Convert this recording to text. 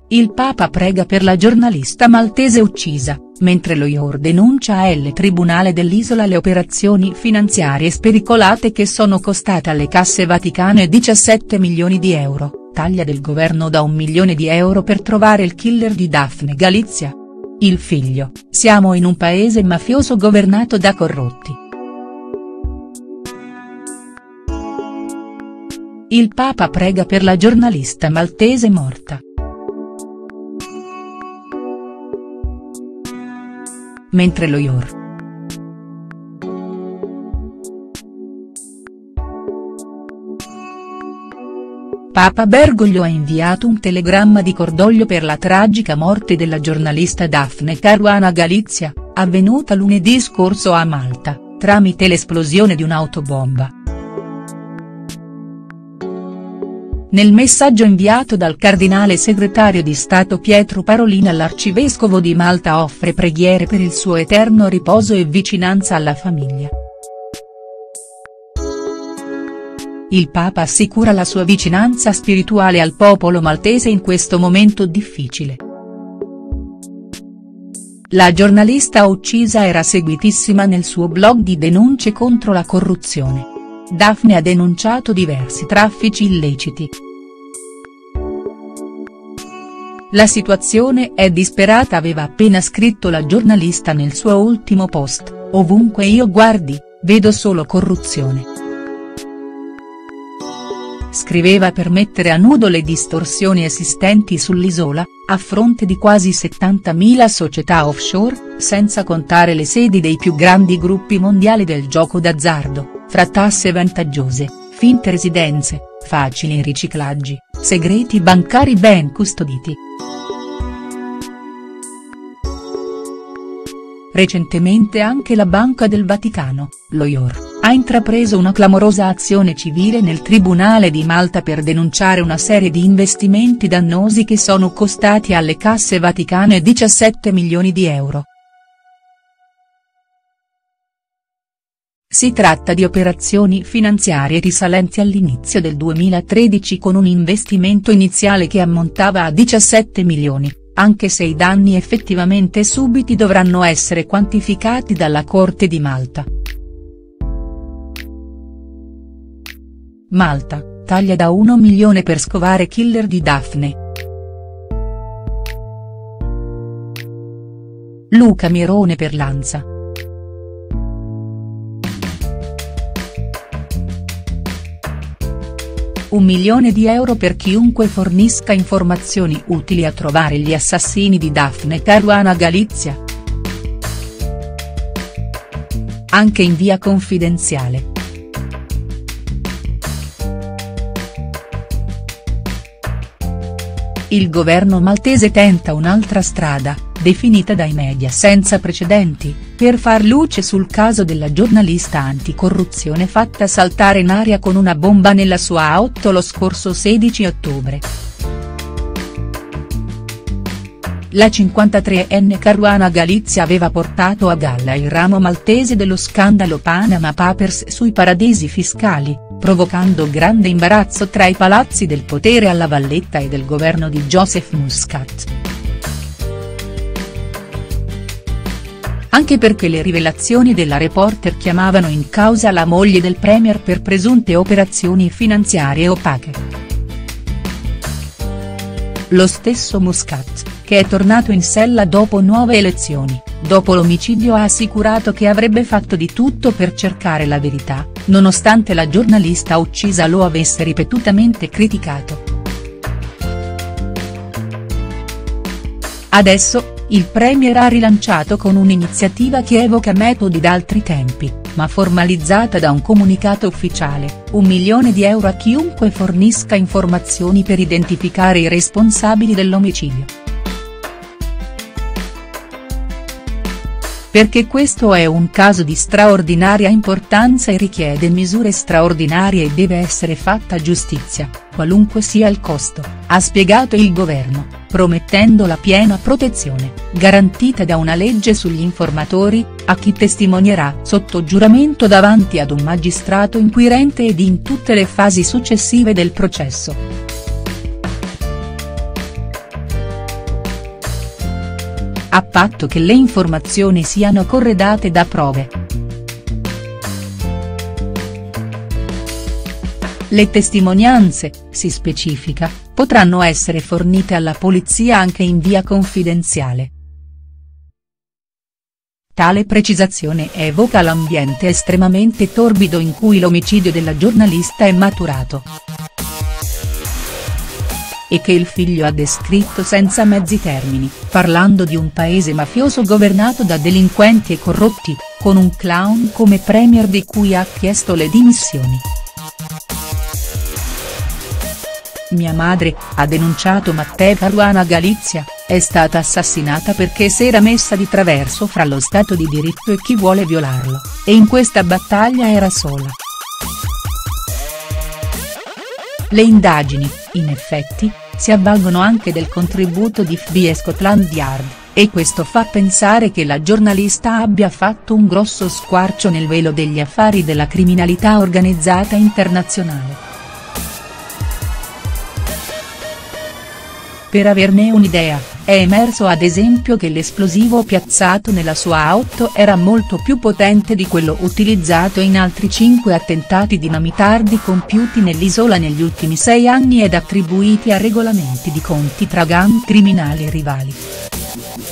Il Papa prega per la giornalista maltese uccisa, mentre lo IOR denuncia al Tribunale dell'Isola le operazioni finanziarie spericolate che sono costate alle casse vaticane 17 milioni di euro, taglia del governo da 1 milione di euro per trovare il killer di Daphne Galizia. Il figlio: siamo in un paese mafioso governato da corrotti. Il Papa prega per la giornalista maltese morta. Mentre lo IOR. Papa Bergoglio ha inviato un telegramma di cordoglio per la tragica morte della giornalista Daphne Caruana Galizia, avvenuta lunedì scorso a Malta, tramite l'esplosione di un'autobomba. Nel messaggio inviato dal cardinale segretario di Stato Pietro Parolin all'arcivescovo di Malta offre preghiere per il suo eterno riposo e vicinanza alla famiglia. Il Papa assicura la sua vicinanza spirituale al popolo maltese in questo momento difficile. La giornalista uccisa era seguitissima nel suo blog di denunce contro la corruzione. Daphne ha denunciato diversi traffici illeciti. La situazione è disperata, aveva appena scritto la giornalista nel suo ultimo post: ovunque io guardi, vedo solo corruzione. Scriveva per mettere a nudo le distorsioni esistenti sull'isola, a fronte di quasi 70.000 società offshore, senza contare le sedi dei più grandi gruppi mondiali del gioco d'azzardo, fra tasse vantaggiose, finte residenze, facili riciclaggi, segreti bancari ben custoditi. Recentemente anche la Banca del Vaticano, lo IOR, ha intrapreso una clamorosa azione civile nel Tribunale di Malta per denunciare una serie di investimenti dannosi che sono costati alle casse vaticane 17 milioni di euro. Si tratta di operazioni finanziarie risalenti all'inizio del 2013 con un investimento iniziale che ammontava a 17 milioni, anche se i danni effettivamente subiti dovranno essere quantificati dalla Corte di Malta. Malta, taglia da 1 milione per scovare killer di Daphne. Luca Mierone per l'Ansa. €1 milione per chiunque fornisca informazioni utili a trovare gli assassini di Daphne Caruana Galizia. Anche in via confidenziale. Il governo maltese tenta un'altra strada, definita dai media senza precedenti, per far luce sul caso della giornalista anticorruzione fatta saltare in aria con una bomba nella sua auto lo scorso 16 ottobre. La 53enne Caruana Galizia aveva portato a galla il ramo maltese dello scandalo Panama Papers sui paradisi fiscali, provocando grande imbarazzo tra i palazzi del potere alla Valletta e del governo di Joseph Muscat. Anche perché le rivelazioni della reporter chiamavano in causa la moglie del premier per presunte operazioni finanziarie opache. Lo stesso Muscat, che è tornato in sella dopo nuove elezioni, dopo l'omicidio, ha assicurato che avrebbe fatto di tutto per cercare la verità, nonostante la giornalista uccisa lo avesse ripetutamente criticato. Adesso, il premier ha rilanciato con un'iniziativa che evoca metodi d'altri tempi, ma formalizzata da un comunicato ufficiale: €1 milione a chiunque fornisca informazioni per identificare i responsabili dell'omicidio. Perché questo è un caso di straordinaria importanza e richiede misure straordinarie e deve essere fatta giustizia, qualunque sia il costo, ha spiegato il governo, promettendo la piena protezione, garantita da una legge sugli informatori, a chi testimonierà sotto giuramento davanti ad un magistrato inquirente ed in tutte le fasi successive del processo. a patto che le informazioni siano corredate da prove. Le testimonianze, si specifica, potranno essere fornite alla polizia anche in via confidenziale. Tale precisazione evoca l'ambiente estremamente torbido in cui l'omicidio della giornalista è maturato. E che il figlio ha descritto senza mezzi termini, parlando di un paese mafioso governato da delinquenti e corrotti, con un clown come premier di cui ha chiesto le dimissioni. Mia madre, ha denunciato Matteo Caruana Galizia, è stata assassinata perché si era messa di traverso fra lo Stato di diritto e chi vuole violarlo, e in questa battaglia era sola. Le indagini, in effetti, si avvalgono anche del contributo di FBI e Scotland Yard, e questo fa pensare che la giornalista abbia fatto un grosso squarcio nel velo degli affari della criminalità organizzata internazionale. Per averne un'idea, è emerso ad esempio che l'esplosivo piazzato nella sua auto era molto più potente di quello utilizzato in altri 5 attentati dinamitardi compiuti nell'isola negli ultimi 6 anni ed attribuiti a regolamenti di conti tra gang criminali rivali.